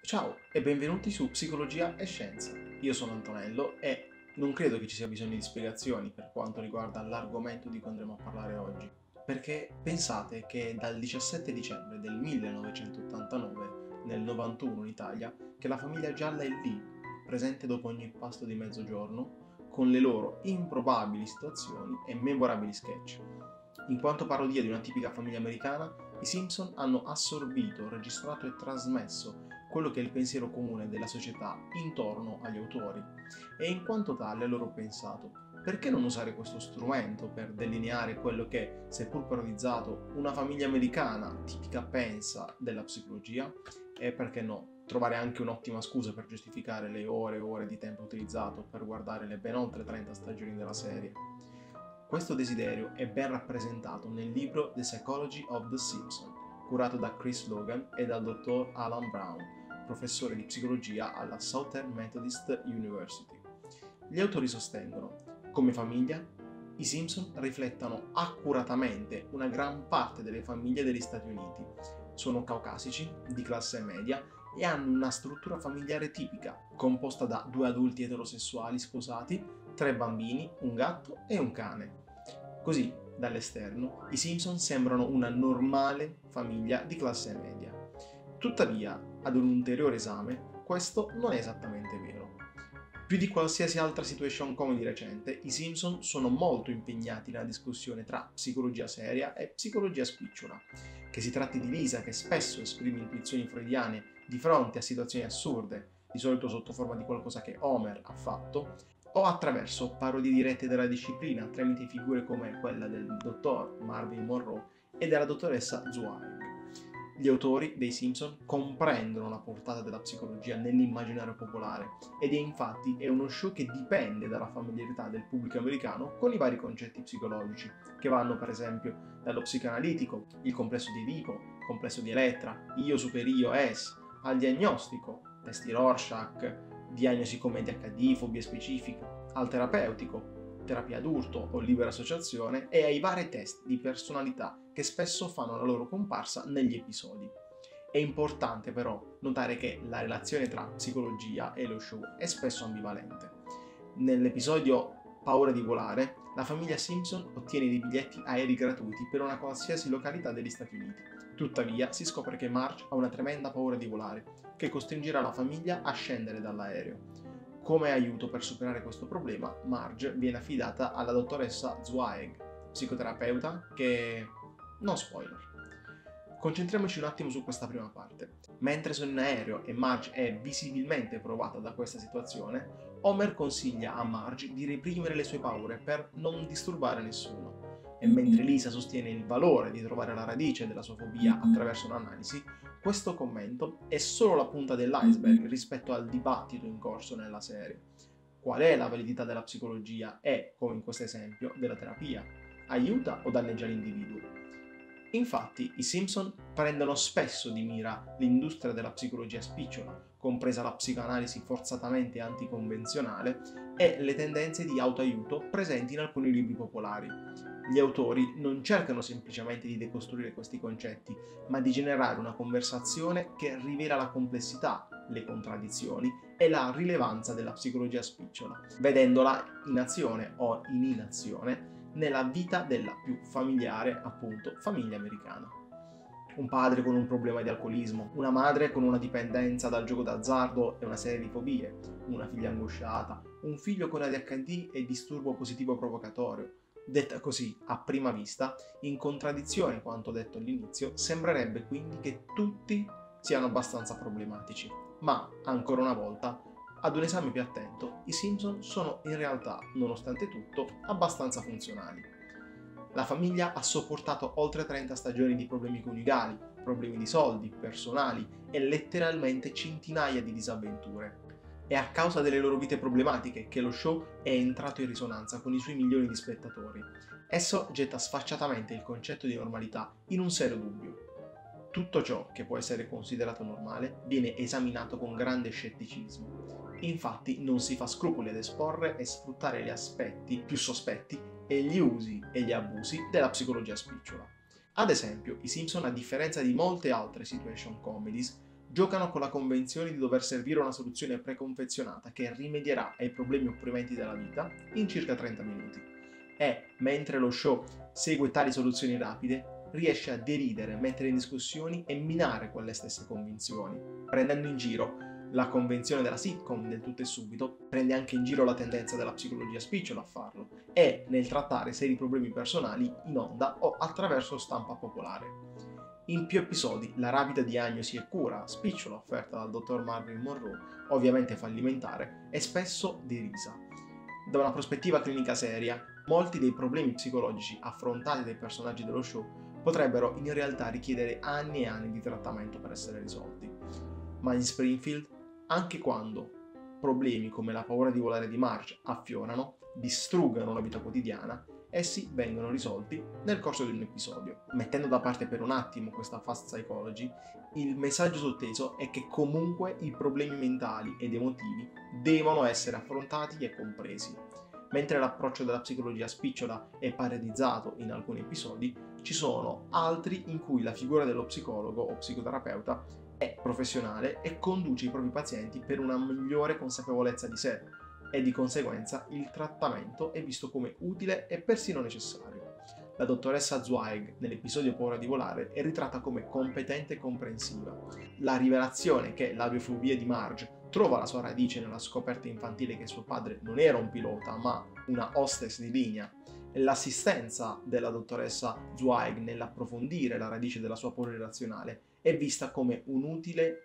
Ciao e benvenuti su Psicologia e Scienza. Io sono Antonello e non credo che ci sia bisogno di spiegazioni per quanto riguarda l'argomento di cui andremo a parlare oggi. Perché pensate che dal 17 dicembre del 1989, nel 91 in Italia, che la famiglia gialla è lì, presente dopo ogni pasto di mezzogiorno, con le loro improbabili situazioni e memorabili sketch. In quanto parodia di una tipica famiglia americana, i Simpson hanno assorbito, registrato e trasmesso quello che è il pensiero comune della società intorno agli autori e in quanto tale loro ho pensato perché non usare questo strumento per delineare quello che, seppur parodizzato, una famiglia americana tipica pensa della psicologia e perché no, trovare anche un'ottima scusa per giustificare le ore e ore di tempo utilizzato per guardare le ben oltre 30 stagioni della serie. Questo desiderio è ben rappresentato nel libro The Psychology of the Simpsons, curato da Chris Logan e dal dottor Alan Brown, professore di psicologia alla Southern Methodist University. Gli autori sostengono, come famiglia, i Simpson riflettono accuratamente una gran parte delle famiglie degli Stati Uniti. Sono caucasici, di classe media e hanno una struttura familiare tipica, composta da 2 adulti eterosessuali sposati, 3 bambini, un gatto e un cane. Così, dall'esterno, i Simpson sembrano una normale famiglia di classe media. Tuttavia, ad un ulteriore esame, questo non è esattamente vero. Più di qualsiasi altra situation comedy recente, i Simpson sono molto impegnati nella discussione tra psicologia seria e psicologia spicciola. Che si tratti di Lisa, che spesso esprime intuizioni freudiane di fronte a situazioni assurde, di solito sotto forma di qualcosa che Homer ha fatto, o attraverso parodie dirette della disciplina tramite figure come quella del dottor Marvin Monroe e della dottoressa Zweig. Gli autori dei Simpson comprendono la portata della psicologia nell'immaginario popolare ed è infatti uno show che dipende dalla familiarità del pubblico americano con i vari concetti psicologici, che vanno per esempio dallo psicoanalitico, il complesso di Edipo, complesso di Elettra, io super io es, al diagnostico, testi Rorschach, diagnosi come ADHD, fobie specifiche, al terapeutico, terapia d'urto o libera associazione e ai vari test di personalità che spesso fanno la loro comparsa negli episodi. È importante però notare che la relazione tra psicologia e lo show è spesso ambivalente. Nell'episodio Paura di volare, la famiglia Simpson ottiene dei biglietti aerei gratuiti per una qualsiasi località degli Stati Uniti. Tuttavia, si scopre che Marge ha una tremenda paura di volare, che costringerà la famiglia a scendere dall'aereo. Come aiuto per superare questo problema, Marge viene affidata alla dottoressa Zweig, psicoterapeuta che... non spoiler. Concentriamoci un attimo su questa prima parte. Mentre sono in aereo e Marge è visibilmente provata da questa situazione, Homer consiglia a Marge di reprimere le sue paure per non disturbare nessuno. E mentre Lisa sostiene il valore di trovare la radice della sua fobia attraverso un'analisi, questo commento è solo la punta dell'iceberg rispetto al dibattito in corso nella serie. Qual è la validità della psicologia e, come in questo esempio, della terapia? Aiuta o danneggia l'individuo? Infatti, i Simpson prendono spesso di mira l'industria della psicologia spicciola, compresa la psicoanalisi forzatamente anticonvenzionale e le tendenze di autoaiuto presenti in alcuni libri popolari. Gli autori non cercano semplicemente di decostruire questi concetti, ma di generare una conversazione che rivela la complessità, le contraddizioni e la rilevanza della psicologia spicciola, vedendola in azione o in inazione nella vita della più familiare, appunto, famiglia americana. Un padre con un problema di alcolismo, una madre con una dipendenza dal gioco d'azzardo e una serie di fobie, una figlia angosciata, un figlio con ADHD e disturbo positivo provocatorio. Detta così, a prima vista, in contraddizione con quanto detto all'inizio, sembrerebbe quindi che tutti siano abbastanza problematici. Ma, ancora una volta, ad un esame più attento, i Simpson sono in realtà, nonostante tutto, abbastanza funzionali. La famiglia ha sopportato oltre 30 stagioni di problemi coniugali, problemi di soldi, personali e letteralmente centinaia di disavventure. È a causa delle loro vite problematiche che lo show è entrato in risonanza con i suoi milioni di spettatori. Esso getta sfacciatamente il concetto di normalità in un serio dubbio. Tutto ciò che può essere considerato normale viene esaminato con grande scetticismo. Infatti non si fa scrupoli ad esporre e sfruttare gli aspetti più sospetti e gli usi e gli abusi della psicologia spicciola. Ad esempio, i Simpson, a differenza di molte altre situation comedies, Giocano con la convenzione di dover servire una soluzione preconfezionata che rimedierà ai problemi opprimenti della vita in circa 30 minuti. E, mentre lo show segue tali soluzioni rapide, riesce a deridere, mettere in discussione e minare quelle stesse convinzioni, prendendo in giro la convenzione della sitcom del tutto e subito, prende anche in giro la tendenza della psicologia spicciola a farlo, e nel trattare seri problemi personali in onda o attraverso stampa popolare. In più episodi la rapida diagnosi e cura spicciola offerta dal dottor Marilyn Monroe, ovviamente fallimentare, è spesso derisa. Da una prospettiva clinica seria, molti dei problemi psicologici affrontati dai personaggi dello show potrebbero in realtà richiedere anni e anni di trattamento per essere risolti. Ma in Springfield, anche quando problemi come la paura di volare di Marge affiorano, distruggono la vita quotidiana, essi vengono risolti nel corso di un episodio. Mettendo da parte per un attimo questa fast psychology, il messaggio sotteso è che comunque i problemi mentali ed emotivi devono essere affrontati e compresi. Mentre l'approccio della psicologia spicciola è parodiizzato in alcuni episodi, ci sono altri in cui la figura dello psicologo o psicoterapeuta è professionale e conduce i propri pazienti per una migliore consapevolezza di sé e di conseguenza il trattamento è visto come utile e persino necessario. La dottoressa Zweig nell'episodio Paura di volare è ritratta come competente e comprensiva. La rivelazione che l'aviofobia di Marge trova la sua radice nella scoperta infantile che suo padre non era un pilota ma una hostess di linea e l'assistenza della dottoressa Zweig nell'approfondire la radice della sua paura irrazionale è vista come un'utile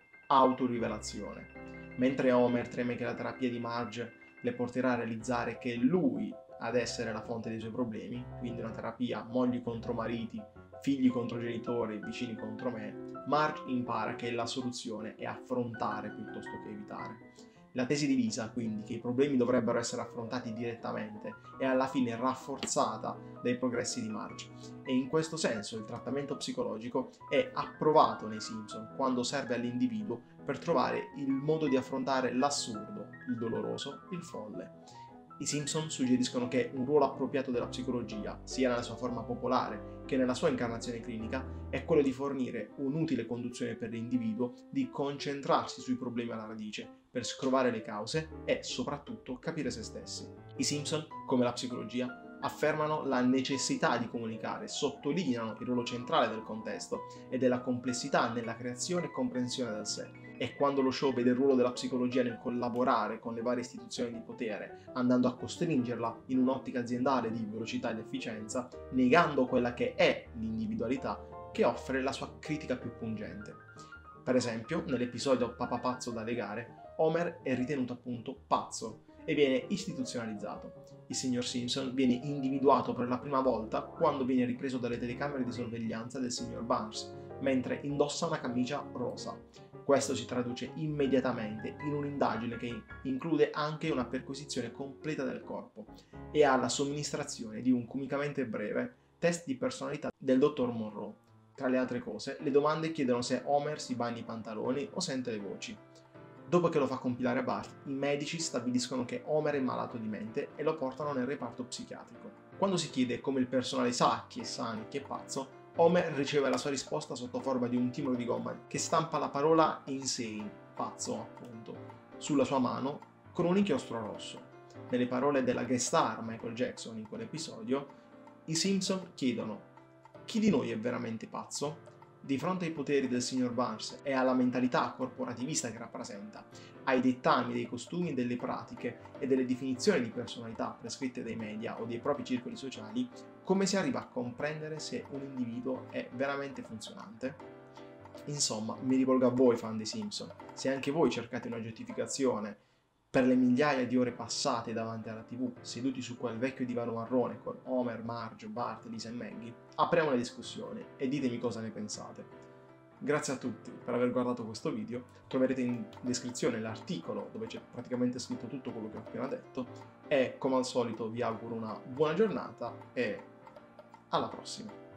autorivelazione. Mentre Homer teme che la terapia di Marge le porterà a realizzare che è lui ad essere la fonte dei suoi problemi, quindi una terapia mogli contro mariti, figli contro genitori, vicini contro me, Marge impara che la soluzione è affrontare piuttosto che evitare. La tesi di Lisa, quindi, che i problemi dovrebbero essere affrontati direttamente, è alla fine rafforzata dai progressi di Marge. E in questo senso il trattamento psicologico è approvato nei Simpson quando serve all'individuo per trovare il modo di affrontare l'assurdo, il doloroso, il folle. I Simpson suggeriscono che un ruolo appropriato della psicologia, sia nella sua forma popolare che nella sua incarnazione clinica, è quello di fornire un'utile conduzione per l'individuo di concentrarsi sui problemi alla radice, per scovare le cause e, soprattutto, capire se stessi. I Simpson, come la psicologia, affermano la necessità di comunicare, sottolineano il ruolo centrale del contesto e della complessità nella creazione e comprensione del sé. E quando lo show vede il ruolo della psicologia nel collaborare con le varie istituzioni di potere, andando a costringerla in un'ottica aziendale di velocità ed efficienza, negando quella che è l'individualità che offre la sua critica più pungente. Per esempio, nell'episodio Papà pazzo da legare, Homer è ritenuto appunto pazzo e viene istituzionalizzato. Il signor Simpson viene individuato per la prima volta quando viene ripreso dalle telecamere di sorveglianza del signor Barnes, mentre indossa una camicia rosa. Questo si traduce immediatamente in un'indagine che include anche una perquisizione completa del corpo e ha la somministrazione di un comicamente breve test di personalità del dottor Monroe. Tra le altre cose, le domande chiedono se Homer si bagna i pantaloni o sente le voci. Dopo che lo fa compilare Bart, i medici stabiliscono che Homer è malato di mente e lo portano nel reparto psichiatrico. Quando si chiede come il personale sa chi è sano e chi è pazzo, Homer riceve la sua risposta sotto forma di un timbro di gomma che stampa la parola insane, pazzo appunto, sulla sua mano con un inchiostro rosso. Nelle parole della guest star Michael Jackson in quell'episodio, i Simpson chiedono: chi di noi è veramente pazzo? Di fronte ai poteri del signor Barnes e alla mentalità corporativista che rappresenta, ai dettami dei costumi e delle pratiche e delle definizioni di personalità prescritte dai media o dei propri circoli sociali, come si arriva a comprendere se un individuo è veramente funzionante? Insomma, mi rivolgo a voi fan dei Simpson, se anche voi cercate una giustificazione per le migliaia di ore passate davanti alla TV, seduti su quel vecchio divano marrone con Homer, Marge, Bart, Lisa e Maggie, apriamo una discussione e ditemi cosa ne pensate. Grazie a tutti per aver guardato questo video, troverete in descrizione l'articolo dove c'è praticamente scritto tutto quello che ho appena detto e come al solito vi auguro una buona giornata e alla prossima!